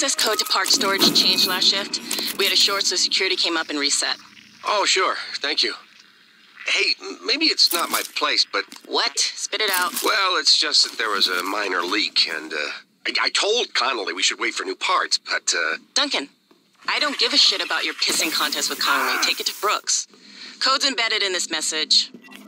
Access code to park storage changed last shift. We had a short, so security came up and reset. Oh, sure. Thank you. Hey, maybe it's not my place, but... What? Spit it out. Well, it's just that there was a minor leak, and, I told Connolly we should wait for new parts, but, Duncan, I don't give a shit about your pissing contest with Connolly. Take it to Brooks. Code's embedded in this message.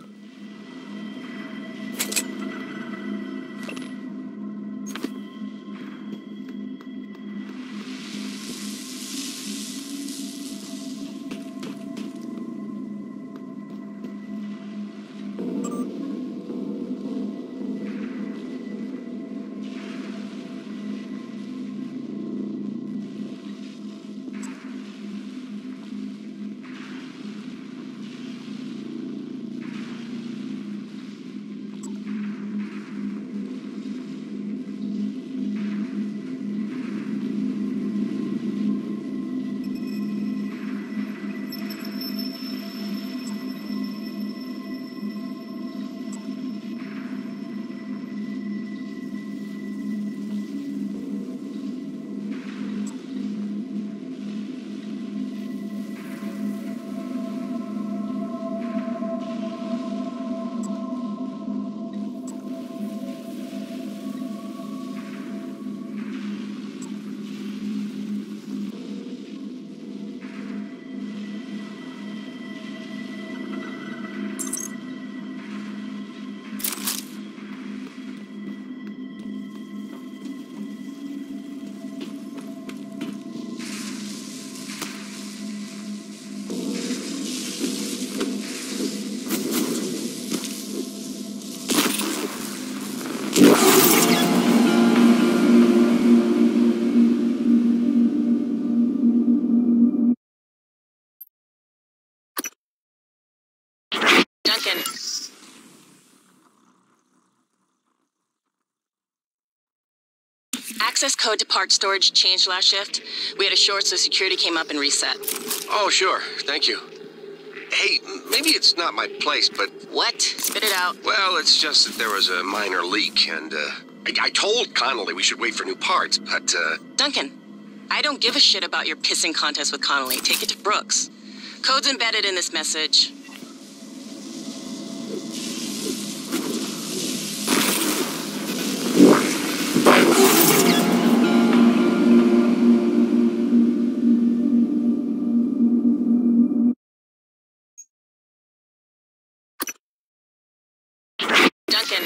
Duncan. Access code to park storage changed last shift. We had a short, so security came up and reset. Oh, sure. Thank you. Hey, maybe it's not my place, but... What? Spit it out. Well, it's just that there was a minor leak, and, I told Connolly we should wait for new parts, but, Duncan, I don't give a shit about your pissing contest with Connolly. Take it to Brooks. Code's embedded in this message. Duncan.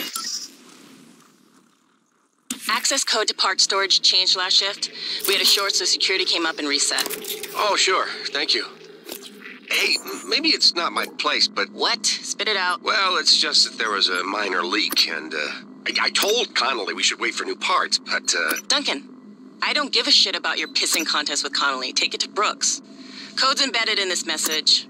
Access code to park storage changed last shift. We had a short, so security came up and reset. Oh, sure. Thank you. Hey, maybe it's not my place, but... What? Spit it out. Well, it's just that there was a minor leak, and, I told Connolly we should wait for new parts, but, Duncan, I don't give a shit about your pissing contest with Connolly. Take it to Brooks. Code's embedded in this message.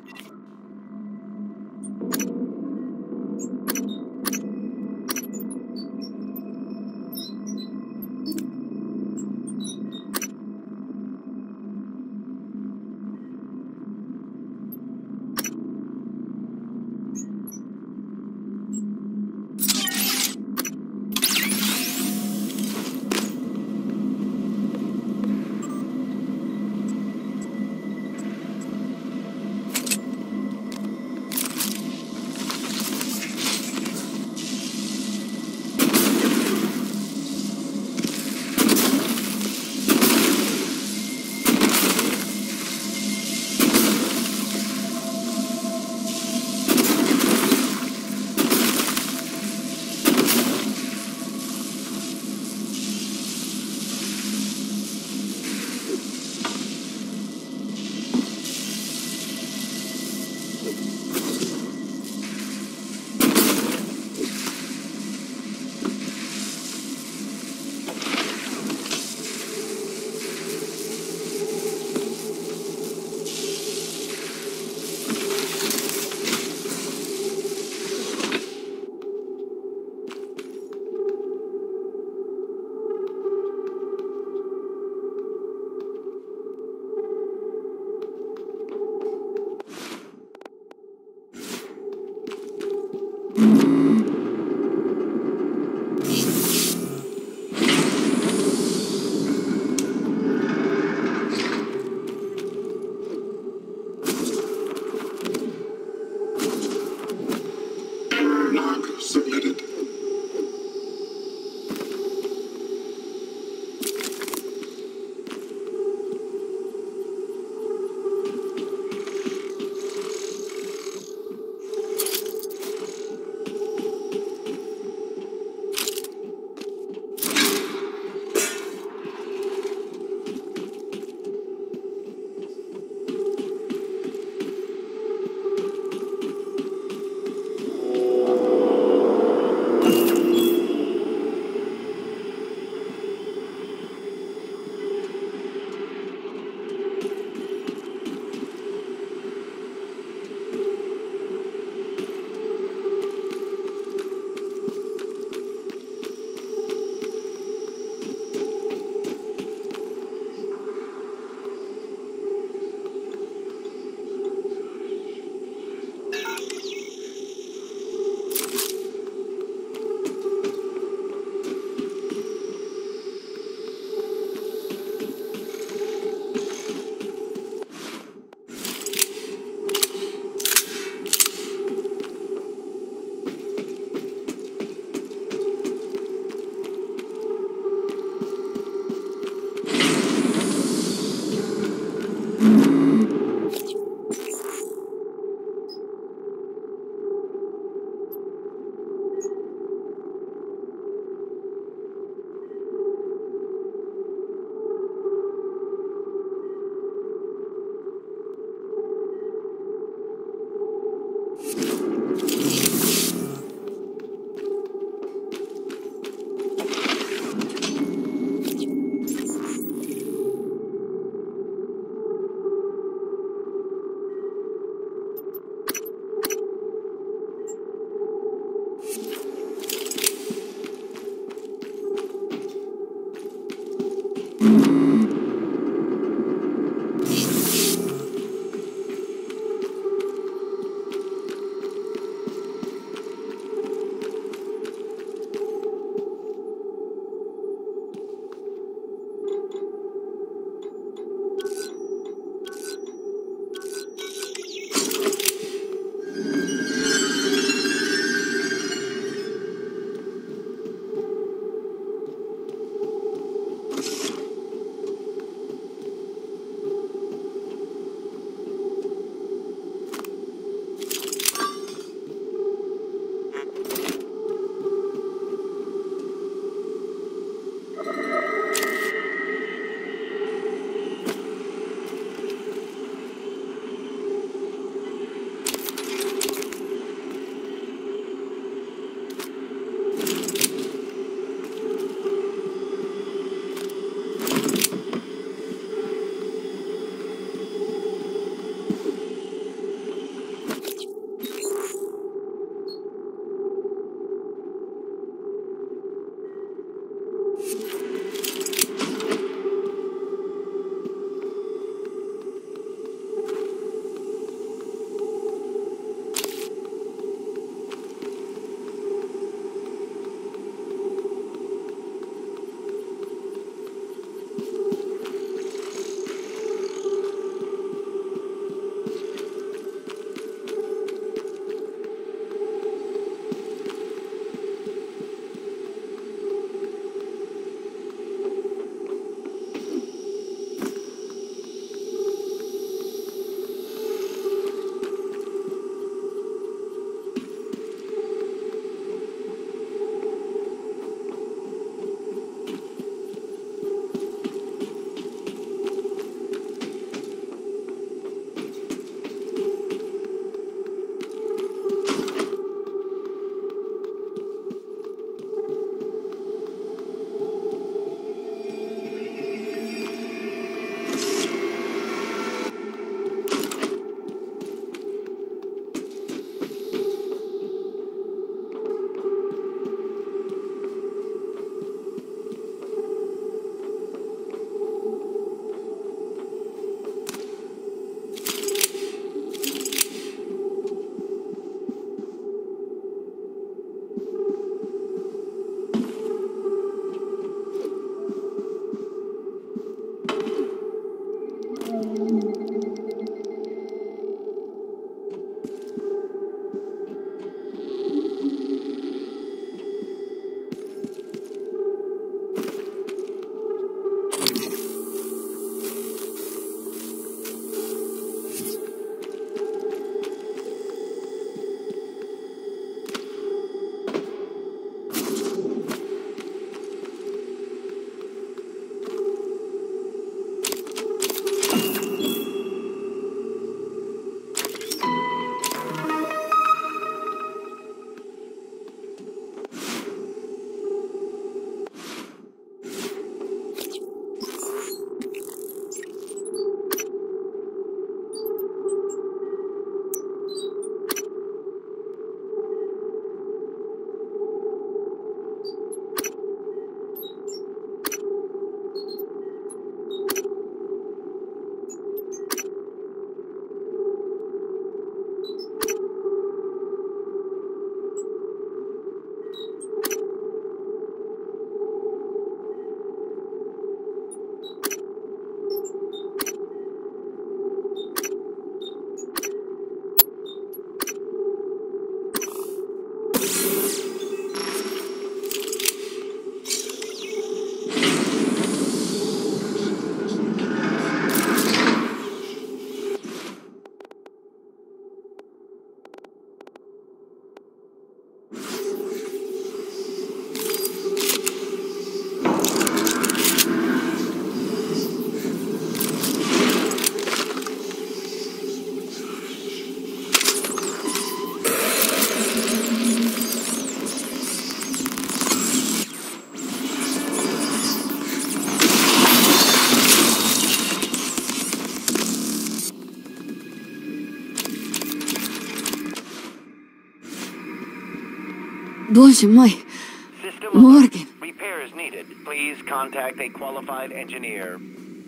Боже мой, System Morgan. repairs needed. Please contact a qualified engineer.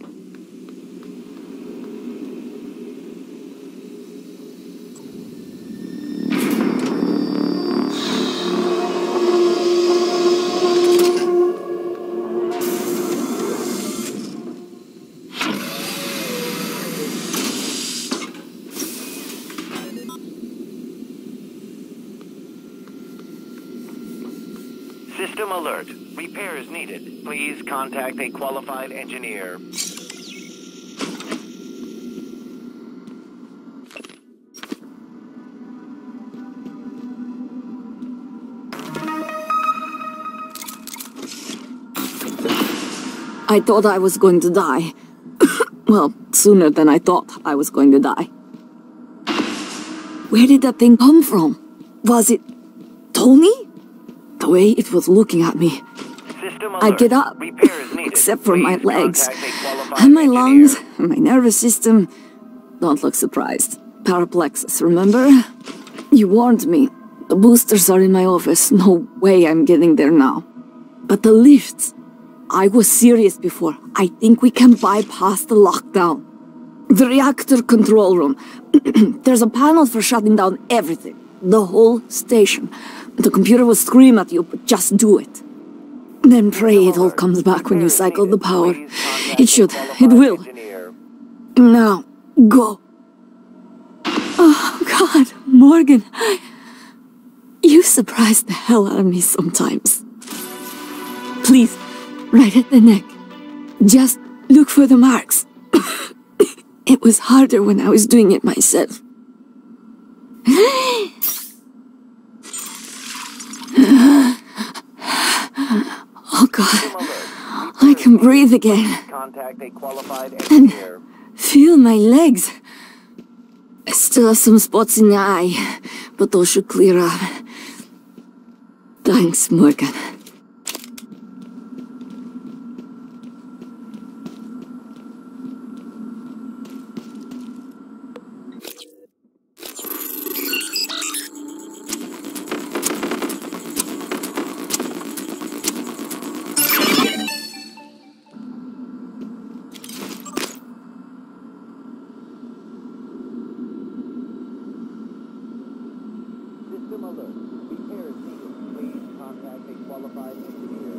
System alert. Repairs needed. Please contact a qualified engineer. I thought I was going to die. Well, sooner than I thought I was going to die. Where did that thing come from? Was it Tony? The way it was looking at me. System I alert. get up, Repairs needed. except for my Please legs. contact a qualified And my engineer. lungs, and my nervous system. Don't look surprised. Paraplexus, remember? You warned me. The boosters are in my office. No way I'm getting there now. But the lifts. I was serious before. I think we can bypass the lockdown. The reactor control room. There's a panel for shutting down everything. The whole station. The computer will scream at you, but just do it. Then pray it all comes back when you cycle the power. It should. It will. Now, go. Oh, God, Morgan. You surprise the hell out of me sometimes. Please, right at the neck. Just look for the marks. It was harder when I was doing it myself. Oh, God. I can breathe again. Contact a qualified engineer. Feel my legs. I still have some spots in the eye, but those should clear up. Thanks, Morgan. System alert. Repairs needed. Please contact a qualified engineer.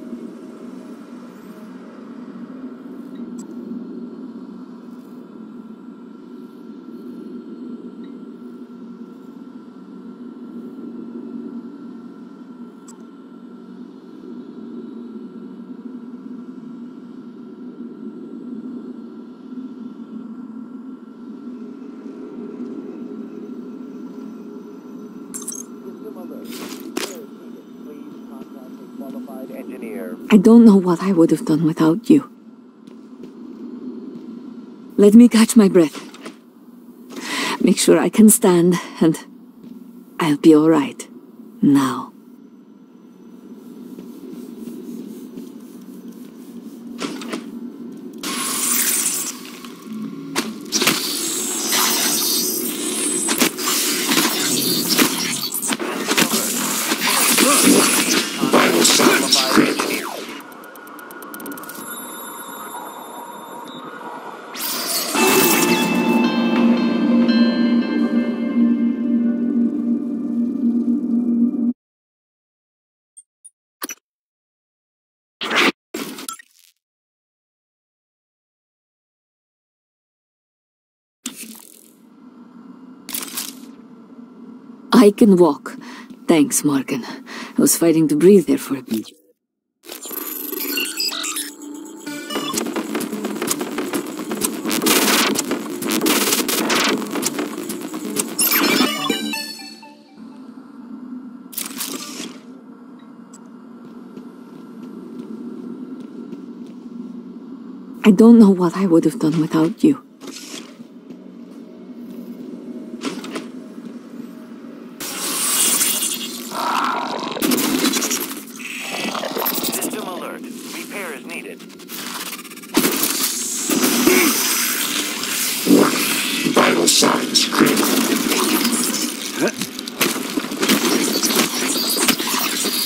System alert. Repairs needed. Please contact a qualified engineer. I don't know what I would have done without you. Let me catch my breath. Make sure I can stand, and I'll be all right. Now. Qualified engineer. I can walk. Thanks, Morgan. I was fighting to breathe there for a bit. I don't know what I would have done without you. System alert. Repairs needed. Vital signs critical.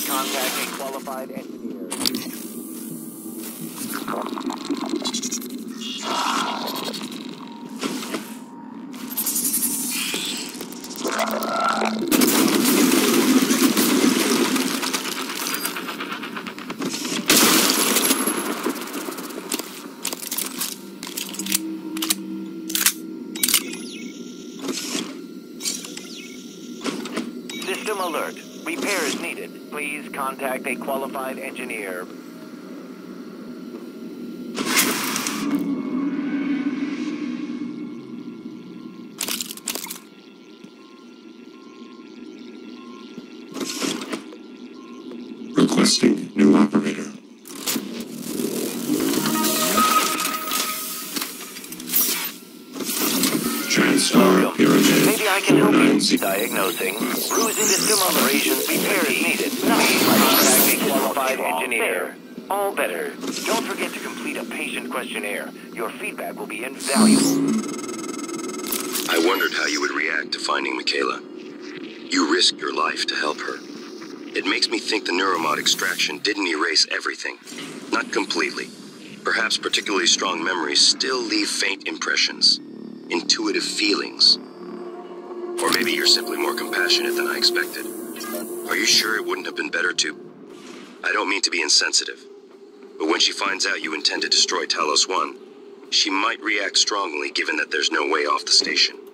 contact a qualified engineer. System alert. Repairs needed. Please contact a qualified engineer. Requesting new operator. TranStar Pyramid. Maybe I can help you. 490. Diagnosing. Bruising system operations. Repairs needed. Please contact a qualified engineer. All better. Don't forget to complete a patient questionnaire. Your feedback will be invaluable. I wondered how you would react to finding Michaela. You risked your life to help her. It makes me think the neuromod extraction didn't erase everything. Not completely. Perhaps particularly strong memories still leave faint impressions. Intuitive feelings. Or maybe you're simply more compassionate than I expected. Are you sure it wouldn't have been better to... I don't mean to be insensitive, but when she finds out you intend to destroy Talos 1, she might react strongly given that there's no way off the station.